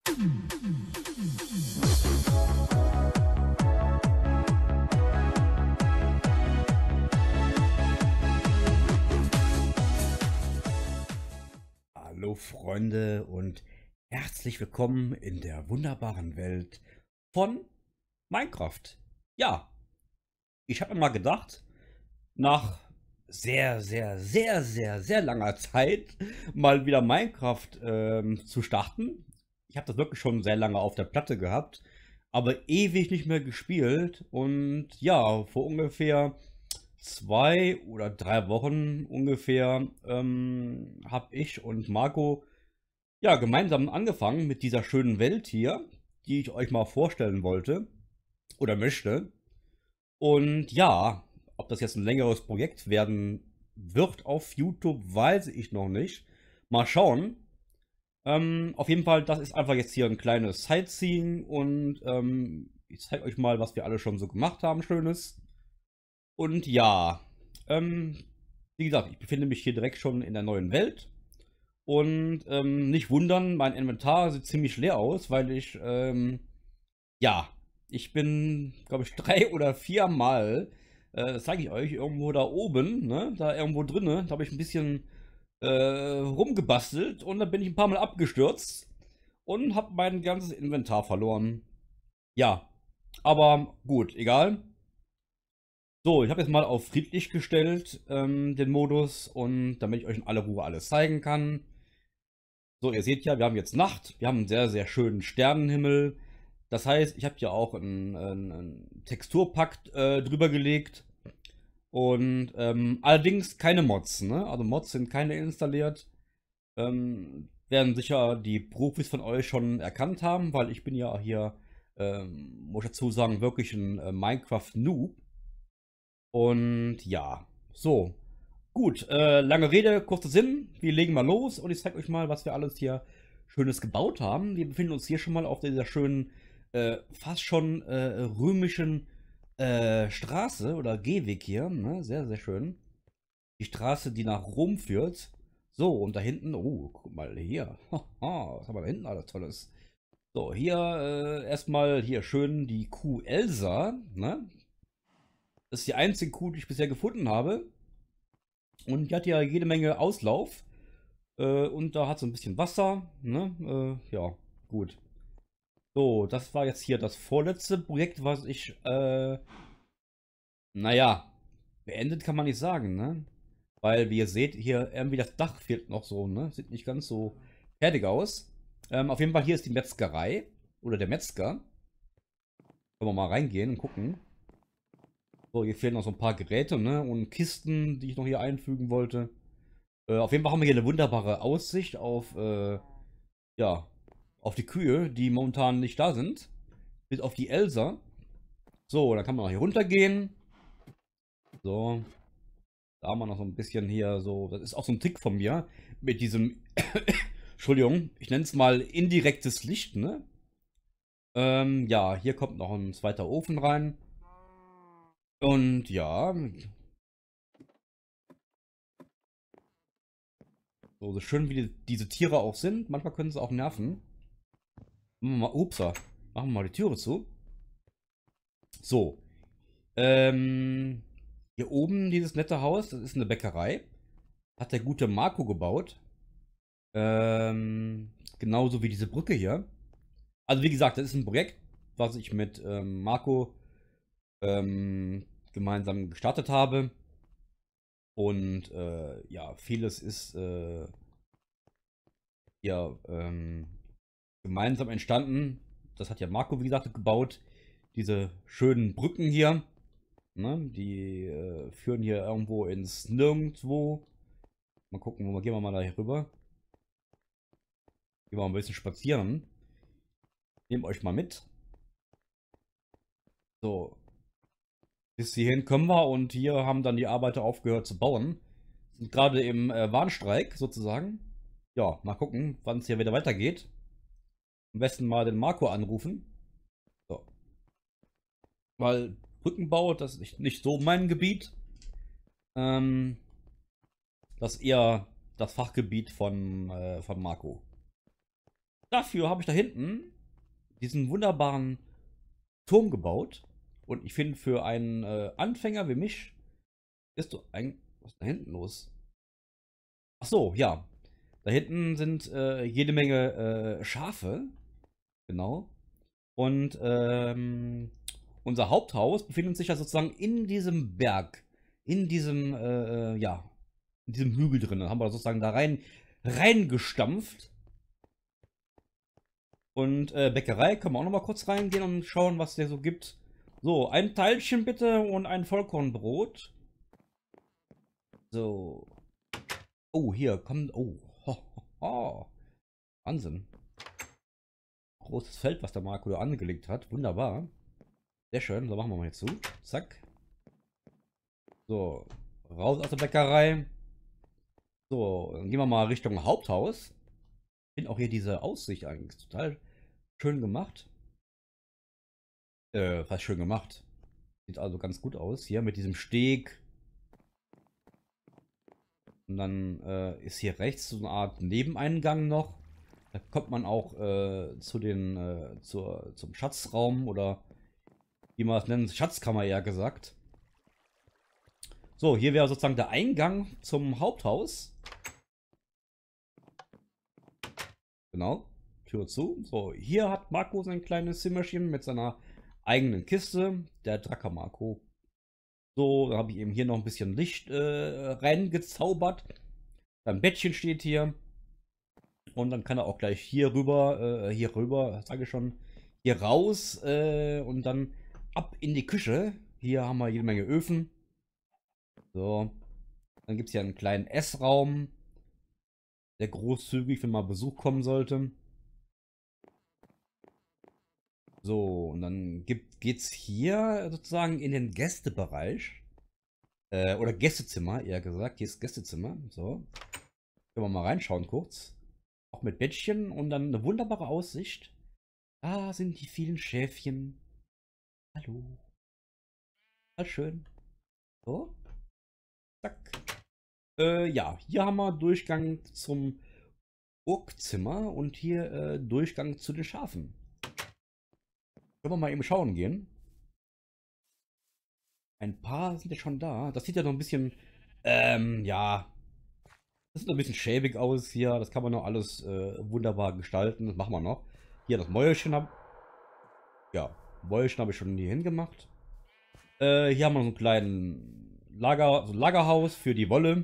Hallo Freunde und herzlich willkommen in der wunderbaren Welt von Minecraft. Ja, ich habe mir mal gedacht, nach sehr langer Zeit mal wieder Minecraft zu starten. Ich habe das wirklich schon sehr lange auf der Platte gehabt, aber ewig nicht mehr gespielt. Und ja, vor ungefähr 2 oder 3 Wochen ungefähr habe ich und Marco ja gemeinsam angefangen mit dieser schönen Welt hier, die ich euch mal vorstellen wollte oder möchte. Und ja, ob das jetzt ein längeres Projekt werden wird auf YouTube, weiß ich noch nicht. Mal schauen. Auf jeden Fall, das ist einfach jetzt hier ein kleines Sightseeing und ich zeige euch mal, was wir alle schon so gemacht haben, Schönes. Und ja, ähm, wie gesagt, ich befinde mich hier direkt schon in der neuen Welt. Und nicht wundern, mein Inventar sieht ziemlich leer aus, weil ja, ich bin, glaube ich, 3 oder 4 Mal, das zeige ich euch, irgendwo da oben, ne, da irgendwo drinne, da habe ich ein bisschen rumgebastelt und dann bin ich ein paar Mal abgestürzt und habe mein ganzes Inventar verloren. Ja, aber gut, egal. So, ich habe jetzt mal auf friedlich gestellt, den Modus, und damit ich euch in aller Ruhe alles zeigen kann. So, ihr seht ja, wir haben jetzt Nacht, wir haben einen sehr schönen Sternenhimmel. Das heißt, ich habe hier auch einen Texturpack drüber gelegt. Und allerdings keine Mods, ne? Also Mods sind keine installiert. Werden sicher die Profis von euch schon erkannt haben, weil ich bin ja hier, muss ich dazu sagen, wirklich ein Minecraft-Noob. Und ja, so. Gut, lange Rede, kurzer Sinn. Wir legen mal los und ich zeige euch mal, was wir alles hier Schönes gebaut haben. Wir befinden uns hier schon mal auf dieser schönen, fast schon römischen Straße oder Gehweg hier. Ne? Sehr schön. Die Straße, die nach Rom führt. So, und da hinten, oh, guck mal hier. Haha, was haben wir da hinten alles Tolles? So, hier erstmal hier schön die Kuh Elsa. Ne? Das ist die einzige Kuh, die ich bisher gefunden habe. Und die hat ja jede Menge Auslauf. Und da hat so ein bisschen Wasser. Ne? Ja, gut. So, das war jetzt hier das vorletzte Projekt, was ich, naja, beendet kann man nicht sagen, ne? Weil, wie ihr seht, hier irgendwie das Dach fehlt noch so, ne? Sieht nicht ganz so fertig aus. Auf jeden Fall, hier ist die Metzgerei. Oder der Metzger. Können wir mal reingehen und gucken. So, hier fehlen noch so ein paar Geräte, ne? Und Kisten, die ich noch hier einfügen wollte. Auf jeden Fall haben wir hier eine wunderbare Aussicht auf, ja, auf die Kühe, die momentan nicht da sind. Bis auf die Elsa. So, dann kann man noch hier runtergehen. So, da haben wir noch so ein bisschen hier so. Das ist auch so ein Trick von mir. Mit diesem, Entschuldigung, ich nenne es mal indirektes Licht, ne? Ja, hier kommt noch ein zweiter Ofen rein. Und ja, so schön wie diese Tiere auch sind, manchmal können sie auch nerven. Upsa, machen wir mal die Türe zu. So, ähm, hier oben dieses nette Haus, das ist eine Bäckerei. Hat der gute Marco gebaut. Genauso wie diese Brücke hier. Also wie gesagt, das ist ein Projekt, was ich mit Marco gemeinsam gestartet habe. Und ja, vieles ist ja gemeinsam entstanden. Das hat ja Marco, wie gesagt, gebaut. Diese schönen Brücken hier. Ne? Die führen hier irgendwo ins Nirgendwo. Mal gucken, gehen wir mal da hier rüber. Gehen wir mal ein bisschen spazieren. Nehmt euch mal mit. So, bis hierhin können wir, und hier haben dann die Arbeiter aufgehört zu bauen. Sind gerade im Warnstreik sozusagen. Ja, mal gucken, wann es hier wieder weitergeht. Am besten mal den Marco anrufen. So. Weil Brückenbau, das ist nicht so mein Gebiet. Ähm, Das ist eher das Fachgebiet von Marco. Dafür habe ich da hinten diesen wunderbaren Turm gebaut. Und ich finde, für einen Anfänger wie mich ist du ein. Was ist da hinten los? Ach so, ja. Da hinten sind jede Menge Schafe. Genau. Und unser Haupthaus befindet sich ja sozusagen in diesem Berg. In diesem, ja, in diesem Hügel drin. Da haben wir sozusagen da reingestampft. Und Bäckerei können wir auch noch mal kurz reingehen und schauen, was der so gibt. So, ein Teilchen bitte und ein Vollkornbrot. So. Oh, hier kommt. Oh. Ho, ho, ho. Wahnsinn. Großes Feld, was der Marco da angelegt hat. Wunderbar. Sehr schön. So, machen wir mal jetzt zu. Zack. So. Raus aus der Bäckerei. So, dann gehen wir mal Richtung Haupthaus. Ich finde auch hier diese Aussicht eigentlich total schön gemacht. Fast schön gemacht. Sieht also ganz gut aus. Hier mit diesem Steg. Und dann ist hier rechts so eine Art Nebeneingang noch. Da kommt man auch zum Schatzraum oder wie man es nennt, Schatzkammer eher gesagt. So, hier wäre sozusagen der Eingang zum Haupthaus. Genau, Tür zu. So, hier hat Marco sein kleines Zimmerchen mit seiner eigenen Kiste. Der Dracker Marco. So, dann habe ich eben hier noch ein bisschen Licht reingezaubert. Sein Bettchen steht hier. Und dann kann er auch gleich hier rüber, sage ich schon, hier raus und dann ab in die Küche. Hier haben wir jede Menge Öfen. So, dann gibt es hier einen kleinen Essraum, der großzügig, wenn mal Besuch kommen sollte. So, und dann geht's hier sozusagen in den Gästebereich. Oder Gästezimmer, eher gesagt. Hier ist Gästezimmer. So. Können wir mal reinschauen kurz. Auch mit Bettchen und dann eine wunderbare Aussicht. Da sind die vielen Schäfchen. Hallo. Mal schön. So. Zack. Ja, hier haben wir Durchgang zum Burgzimmer und hier Durchgang zu den Schafen. Können wir mal eben schauen gehen. Ein paar sind ja schon da. Das sieht ja noch ein bisschen, ja, das sieht noch ein bisschen schäbig aus hier. Das kann man noch alles wunderbar gestalten. Das machen wir noch. Hier das Mäuerchen ja, Mäuerchen habe ich schon hier hingemacht. Hier haben wir so einen kleinen so ein Lagerhaus für die Wolle.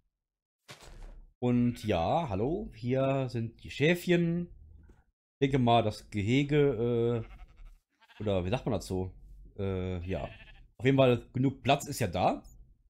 Und ja, hallo, hier sind die Schäfchen. Ich denke mal, das Gehege, oder wie sagt man dazu? Ja. Auf jeden Fall, genug Platz ist ja da.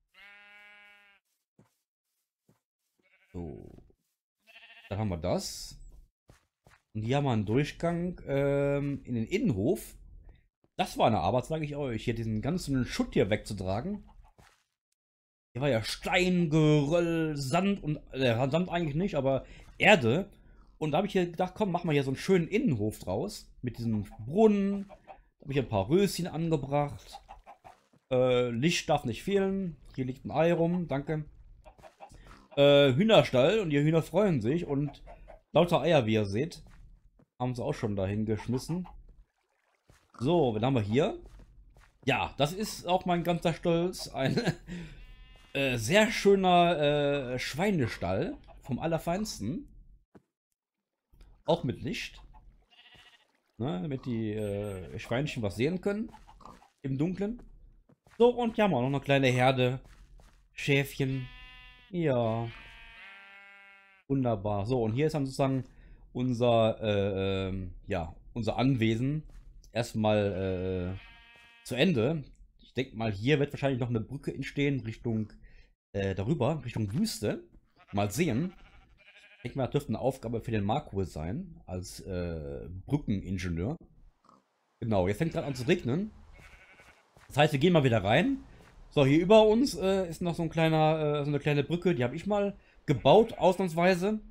So. Dann haben wir das. Und hier haben wir einen Durchgang in den Innenhof. Das war eine Arbeit, sage ich euch, hier diesen ganzen Schutt hier wegzutragen. Hier war ja Stein, Geröll, Sand und Sand eigentlich nicht, aber Erde. Und da habe ich hier gedacht, komm, mach mal hier so einen schönen Innenhof draus. Mit diesem Brunnen. Da habe ich ein paar Röschen angebracht. Licht darf nicht fehlen. Hier liegt ein Ei rum, danke. Hühnerstall und die Hühner freuen sich. Und lauter Eier, wie ihr seht, haben sie auch schon dahin geschmissen. So, wen haben wir hier? Ja, das ist auch mein ganzer Stolz. Ein sehr schöner Schweinestall vom Allerfeinsten. Auch mit Licht. Ne, damit die Schweinchen was sehen können. Im Dunkeln. So, und hier haben wir auch noch eine kleine Herde. Schäfchen. Ja. Wunderbar. So, und hier ist dann sozusagen unser, ja, unser Anwesen erstmal zu Ende. Ich denke mal, hier wird wahrscheinlich noch eine Brücke entstehen Richtung darüber, Richtung Wüste. Mal sehen. Ich denke mal, das dürfte eine Aufgabe für den Marco sein, als Brückeningenieur. Genau, jetzt fängt gerade an zu regnen. Das heißt, wir gehen mal wieder rein. So, hier über uns ist noch so ein kleiner, so eine kleine Brücke, die habe ich mal gebaut, ausnahmsweise.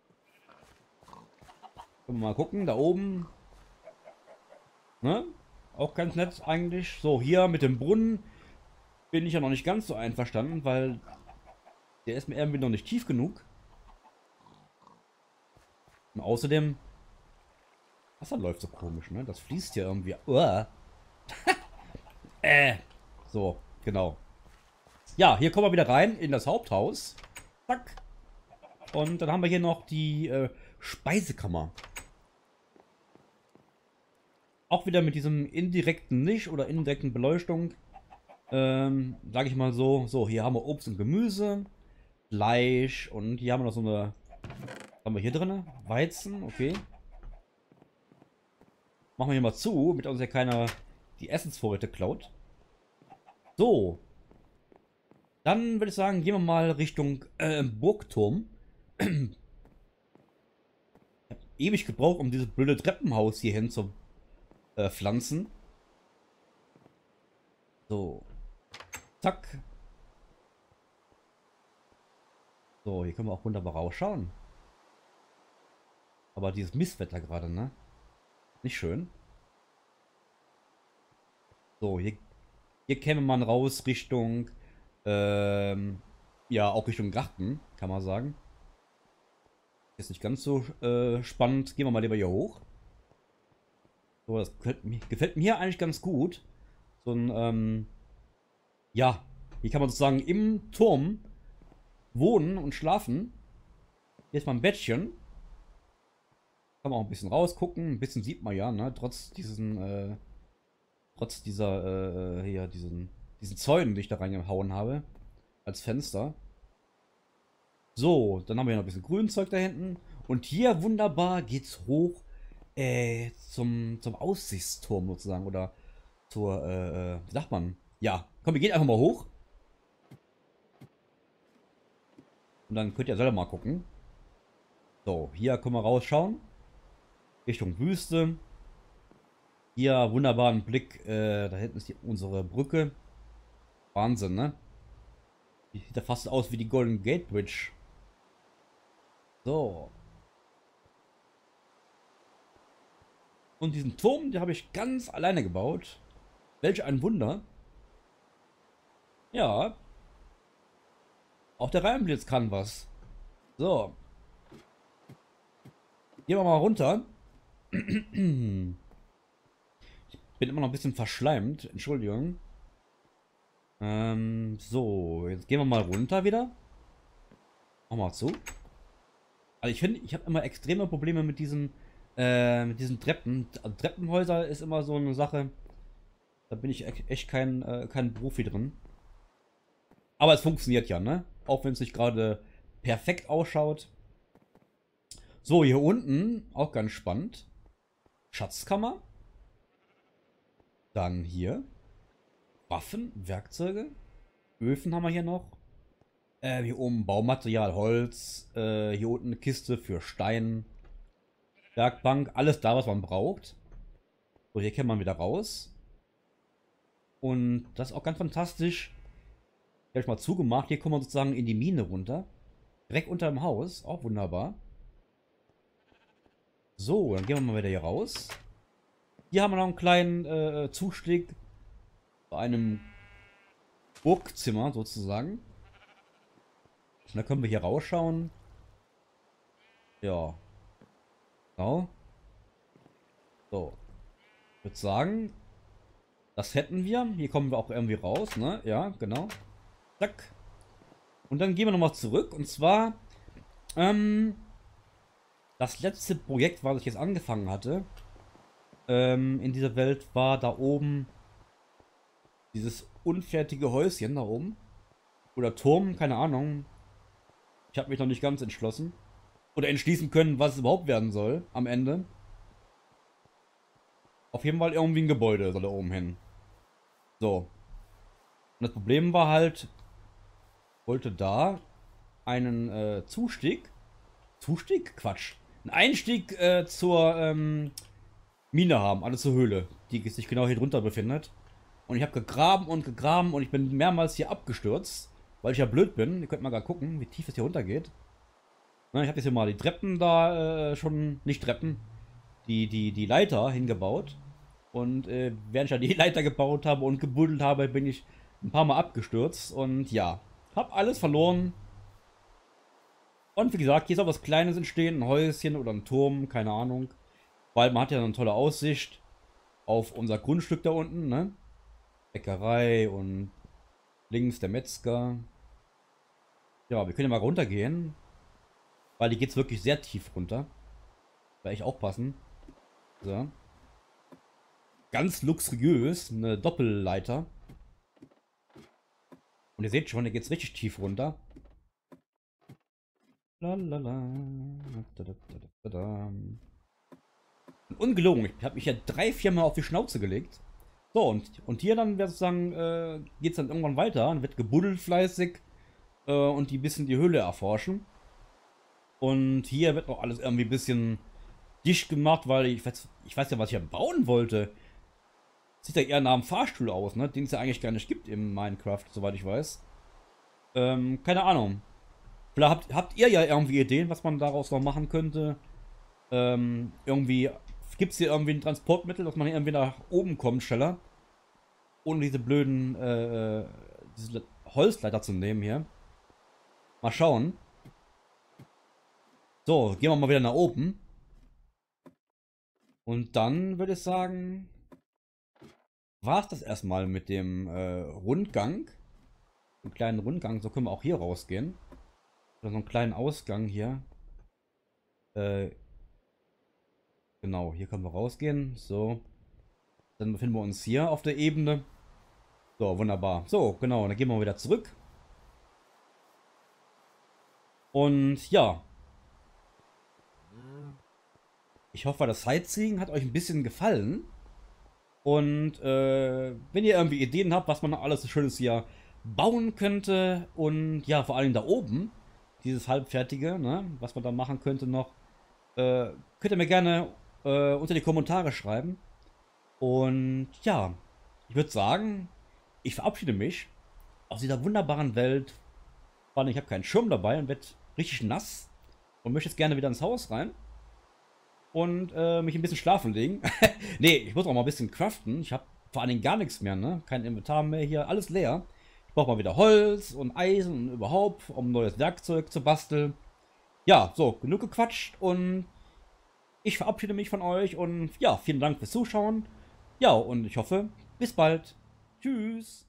Können wir mal gucken, da oben. Ne? Auch ganz nett eigentlich. So, hier mit dem Brunnen bin ich ja noch nicht ganz so einverstanden, weil der ist mir irgendwie noch nicht tief genug. Und außerdem Wasser läuft so komisch, ne? Das fließt hier irgendwie. Uah. So, genau. Ja, hier kommen wir wieder rein in das Haupthaus. Zack. Und dann haben wir hier noch die Speisekammer. Auch wieder mit diesem indirekten Licht oder indirekten Beleuchtung. Sage ich mal so. So, hier haben wir Obst und Gemüse, Fleisch und hier haben wir noch so eine. Was haben wir hier drin? Weizen, okay. Machen wir hier mal zu, damit uns ja keiner die Essensvorräte klaut. So. Dann würde ich sagen, gehen wir mal Richtung Burgturm. Ich habe ewig gebraucht, um dieses blöde Treppenhaus hierhin zu pflanzen. So. Zack. So, hier können wir auch wunderbar rausschauen. Aber dieses Misswetter gerade, ne? Nicht schön. So, hier käme man raus Richtung, ja, auch Richtung Garten, kann man sagen. Ist nicht ganz so spannend. Gehen wir mal lieber hier hoch. So, das gefällt mir eigentlich ganz gut. So ein, ja, hier kann man sozusagen im Turm wohnen und schlafen. Hier ist mal ein Bettchen. Kann man auch ein bisschen rausgucken. Ein bisschen sieht man ja, ne? Trotz dieser, hier, diesen Zäunen, die ich da reingehauen habe. Als Fenster. So, dann haben wir hier noch ein bisschen Grünzeug da hinten. Und hier wunderbar geht's hoch zum Aussichtsturm sozusagen. Oder zur, wie sagt man? Ja, komm, wir gehen einfach mal hoch. Und dann könnt ihr selber mal gucken. So, hier können wir rausschauen. Richtung Wüste. Hier wunderbaren Blick. Da hinten ist unsere Brücke. Wahnsinn, ne? Die sieht ja fast aus wie die Golden Gate Bridge. So. Und diesen Turm, den habe ich ganz alleine gebaut. Welch ein Wunder. Ja. Auch der Reimblitz kann was. So. Gehen wir mal runter. Ich bin immer noch ein bisschen verschleimt. Entschuldigung. So. Jetzt gehen wir mal runter wieder. Mach mal zu. Also ich finde, ich habe immer extreme Probleme mit diesen Treppen. Also Treppenhäuser ist immer so eine Sache. Da bin ich echt kein Profi drin. Aber es funktioniert ja, ne? Auch wenn es nicht gerade perfekt ausschaut. So, hier unten, auch ganz spannend. Schatzkammer. Dann hier. Waffen, Werkzeuge. Öfen haben wir hier noch. Hier oben Baumaterial, Holz. Hier unten eine Kiste für Stein. Werkbank, alles da, was man braucht. So, hier kennt man wieder raus. Und das ist auch ganz fantastisch. Hier habe ich mal zugemacht. Hier kommen wir sozusagen in die Mine runter. Direkt unter dem Haus. Auch wunderbar. So, dann gehen wir mal wieder hier raus. Hier haben wir noch einen kleinen Zustieg bei einem Burgzimmer sozusagen. Und da können wir hier rausschauen. Ja. Genau. So. Ich würde sagen, das hätten wir. Hier kommen wir auch irgendwie raus, ne? Ja, genau. Zack. Und dann gehen wir nochmal zurück. Und zwar, das letzte Projekt, was ich jetzt angefangen hatte, in dieser Welt, war da oben dieses unfertige Häuschen da oben. Oder Turm, keine Ahnung. Ich habe mich noch nicht ganz entschlossen. Oder entschließen können, was es überhaupt werden soll am Ende. Auf jeden Fall irgendwie ein Gebäude soll da oben hin. So. Und das Problem war halt, ich wollte da einen Zustieg. Zustieg? Quatsch. Einen Einstieg zur Mine haben, also zur Höhle, die sich genau hier drunter befindet. Und ich habe gegraben und ich bin mehrmals hier abgestürzt, weil ich ja blöd bin. Ihr könnt mal gerade gucken, wie tief es hier runter geht. Na, ich habe jetzt hier mal die Treppen da schon, nicht Treppen, die Leiter hingebaut. Und während ich ja die Leiter gebaut habe und gebuddelt habe, bin ich ein paar Mal abgestürzt. Und ja, habe alles verloren. Und wie gesagt, hier soll was Kleines entstehen, ein Häuschen oder ein Turm, keine Ahnung. Weil man hat ja eine tolle Aussicht auf unser Grundstück da unten, ne? Bäckerei und links der Metzger. Ja, wir können ja mal runtergehen. Weil die geht's wirklich sehr tief runter. Werde ich aufpassen. So. Ganz luxuriös, eine Doppelleiter. Und ihr seht schon, hier geht's richtig tief runter. Lalala. Ungelogen, ich habe mich ja 3-4 Mal auf die Schnauze gelegt. So, und hier dann wäre sozusagen, geht's dann irgendwann weiter. Dann wird gebuddelt fleißig und die bisschen die Höhle erforschen. Und hier wird noch alles irgendwie ein bisschen dicht gemacht, weil ich weiß ja, was ich ja bauen wollte. Sieht ja eher nach einem Fahrstuhl aus, ne? Den es ja eigentlich gar nicht gibt im Minecraft, soweit ich weiß. Keine Ahnung. Vielleicht habt ihr ja irgendwie Ideen, was man daraus noch machen könnte. Irgendwie gibt es hier irgendwie ein Transportmittel, dass man hier irgendwie nach oben kommt, schneller. Ohne diese blöden diese Holzleiter zu nehmen hier. Mal schauen. So, gehen wir mal wieder nach oben. Und dann würde ich sagen, war es das erstmal mit dem Rundgang. Einen kleinen Rundgang, so können wir auch hier rausgehen. Oder so einen kleinen Ausgang hier. Genau, hier können wir rausgehen. So. Dann befinden wir uns hier auf der Ebene. So, wunderbar. So, genau, dann gehen wir wieder zurück. Und ja. Ich hoffe, das Sightseeing hat euch ein bisschen gefallen. Und wenn ihr irgendwie Ideen habt, was man noch alles so Schönes hier bauen könnte. Und ja, vor allem da oben, dieses halbfertige, ne, was man da machen könnte noch, könnt ihr mir gerne unter die Kommentare schreiben. Und ja, ich würde sagen, ich verabschiede mich aus dieser wunderbaren Welt. Vor allem, ich habe keinen Schirm dabei und werde richtig nass. Und möchte jetzt gerne wieder ins Haus rein. Und mich ein bisschen schlafen legen. Nee, ich muss auch mal ein bisschen craften. Ich habe vor allen Dingen gar nichts mehr, ne? Kein Inventar mehr hier, alles leer. Ich brauche mal wieder Holz und Eisen und überhaupt, um neues Werkzeug zu basteln. Ja, so, genug gequatscht und ich verabschiede mich von euch und ja, vielen Dank fürs Zuschauen. Ja, und ich hoffe, bis bald. Tschüss.